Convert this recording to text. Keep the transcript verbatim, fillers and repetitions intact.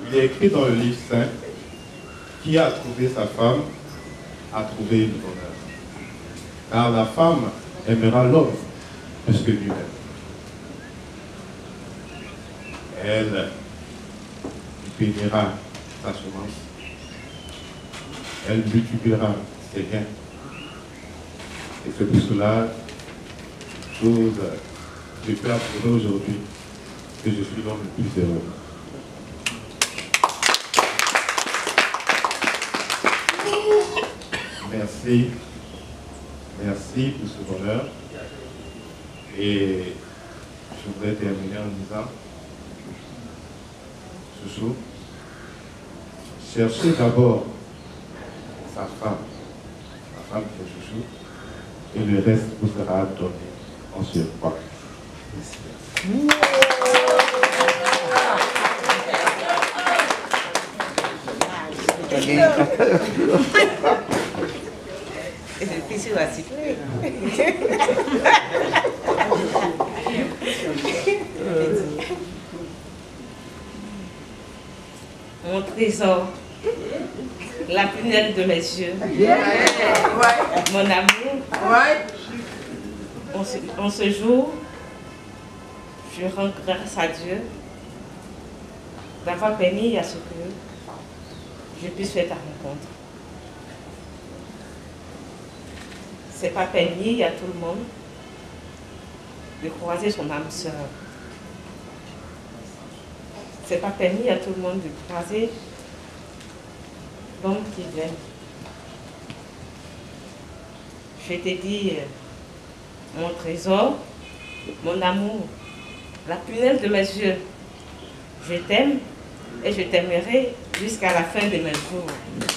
Il est écrit dans le livre saint, qui a trouvé sa femme a trouvé le bonheur. Car la femme aimera l'homme plus que lui-même. Elle bénira sa semence. Elle multipliera ses gains. Et c'est pour cela, chose, je peux affirmer aujourd'hui que je suis l'homme le plus heureux. Merci. Merci pour ce bonheur. Et je voudrais terminer en disant, Chouchou, cherchez d'abord sa femme, sa femme qui est Chouchou, et le reste vous sera donné en surcroît. Merci. Mon trésor, la prunelle de mes yeux, mon amour, en ce, en ce jour, je rends grâce à Dieu d'avoir permis à ce que je puisse faire ta rencontre. Ce n'est pas permis à tout le monde de croiser son âme sœur. Ce n'est pas permis à tout le monde de croiser l'homme qui vient. Je t'ai dit, mon trésor, mon amour, la prunelle de mes yeux. Je t'aime et je t'aimerai jusqu'à la fin de mes jours.